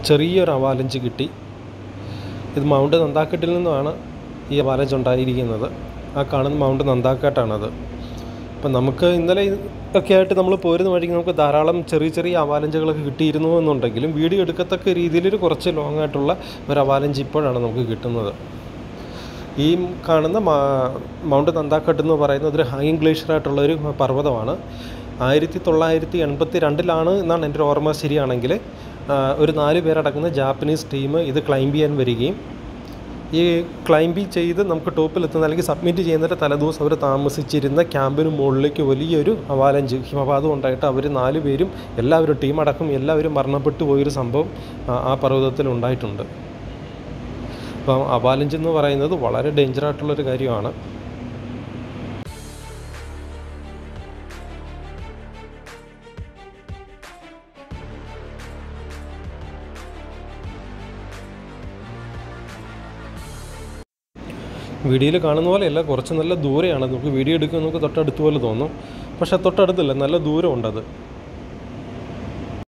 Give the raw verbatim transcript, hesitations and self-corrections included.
ചെറിയൊരു avalanche കിട്ടി. ഇത് മൗണ്ട് നന്ദാക്കെട്ടിൽ നിന്നാണ് ഈ avalanche ഉണ്ടായിരിക്കുന്നത്. ആ കാണുന്ന മൗണ്ട് നന്ദാക്കെട്ടാണത്. അപ്പം നമുക്ക് ഇന്നലെ ഒക്കെ ആയിട്ട് നമ്മൾ പോരുന്ന വഴിക്ക് നമുക്ക് ധാരാളം ചെറിയ ചെറിയ avalancheകളൊക്കെ കിട്ടിയിരുന്നു എന്നുണ്ടെങ്കിലും വീഡിയോ എടുക്കത്തക്ക രീതിയിൽ കുറച്ച് ലോങ് ആയിട്ടുള്ള ഒരു avalanche ഇപ്പോഴാണ് നമുക്ക് കിട്ടുന്നത്. ഈ കാണുന്ന മൗണ്ട് നന്ദാക്കെട്ട് എന്ന് പറയുന്നത് ഒരു ഹാങ്ങിങ് ഗ്ലേഷ്യർ ആയിട്ടുള്ള ഒരു പർവ്വതമാണ്. ആയിരത്തി തൊള്ളായിരത്തി എൺപത്തി രണ്ടിലാണ് എന്നാണ് എൻ്റെ ഓർമ്മ ശരിയാണെങ്കിൽ ഒരു നാല് പേരടങ്ങുന്ന ജാപ്പനീസ് ടീം ഇത് ക്ലൈംബ് ചെയ്യാൻ വരികയും ഈ ക്ലൈംബ് ചെയ്ത് നമുക്ക് ടോപ്പിലെത്തുന്ന അല്ലെങ്കിൽ സബ്മിറ്റ് ചെയ്യുന്നതിൻ്റെ തലേദിവസം അവർ താമസിച്ചിരുന്ന ക്യാമ്പിന് മുകളിലേക്ക് വലിയൊരു avalanche ഹിമപാതം ഉണ്ടായിട്ട് അവർ നാല് പേരും എല്ലാവരും ടീമടക്കം എല്ലാവരും മരണപ്പെട്ടു പോയൊരു സംഭവം ആ പർവ്വതത്തിൽ ഉണ്ടായിട്ടുണ്ട്. അപ്പം avalanche എന്ന് പറയുന്നത് വളരെ ഡേഞ്ചർ ആയിട്ടുള്ളൊരു കാര്യമാണ്. വീഡിയോയിൽ കാണുന്ന പോലെയല്ല, കുറച്ച് നല്ല ദൂരെയാണ്. നമുക്ക് വീഡിയോ എടുക്കുമ്പോൾ നമുക്ക് തൊട്ടടുത്ത് പോലെ തോന്നും, പക്ഷേ തൊട്ടടുത്തല്ല, നല്ല ദൂരമുണ്ടത്.